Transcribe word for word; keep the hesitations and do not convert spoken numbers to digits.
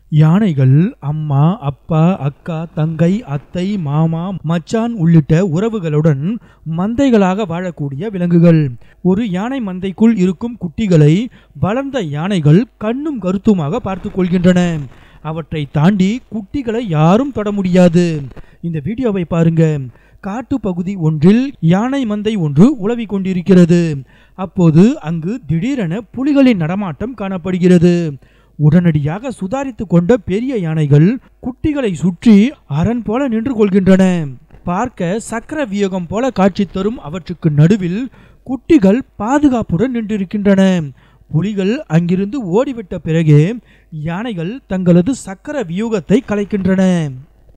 யானைகள் அம்மா, அப்பா, அக்கா, தங்கை, அத்தை, மாமா, மச்சான் உள்ளிட்ட உறவுகளுடன் மந்தைகளாக வாழக்கூடிய விலங்குகள். ஒரு யானை மந்தைக்குள் இருக்கும் குட்டிகளை வளர்ந்த யானைகள் கண்ணும் கருத்துமாக பார்த்து கொள்கின்றன. அவற்றை தாண்டி குட்டிகளை யாரும் தொட முடியாது. இந்த வீடியோவை பாருங்க. காட்டு பகுதி ஒன்றில் யானை மந்தை ஒன்று உலவி கொண்டிருக்கிறது. அப்போது அங்கு திடீரென புலிகளின் நடமாட்டம் காணப்படுகிறது. உடனடியாக சுதாரித்து கொண்ட பெரிய யானைகள் குட்டிகளை சுற்றி அரண் போல நின்று கொள்கின்றன. பார்க்க சக்கர வியூகம் போல காட்சி தரும் அவற்றுக்கு நடுவில் குட்டிகள் பாதுகாப்புடன் நின்றிருக்கின்றன. புலிகள் அங்கிருந்து ஓடிவிட்ட பிறகே யானைகள் தங்களது சக்கர வியூகத்தை கலைக்கின்றன.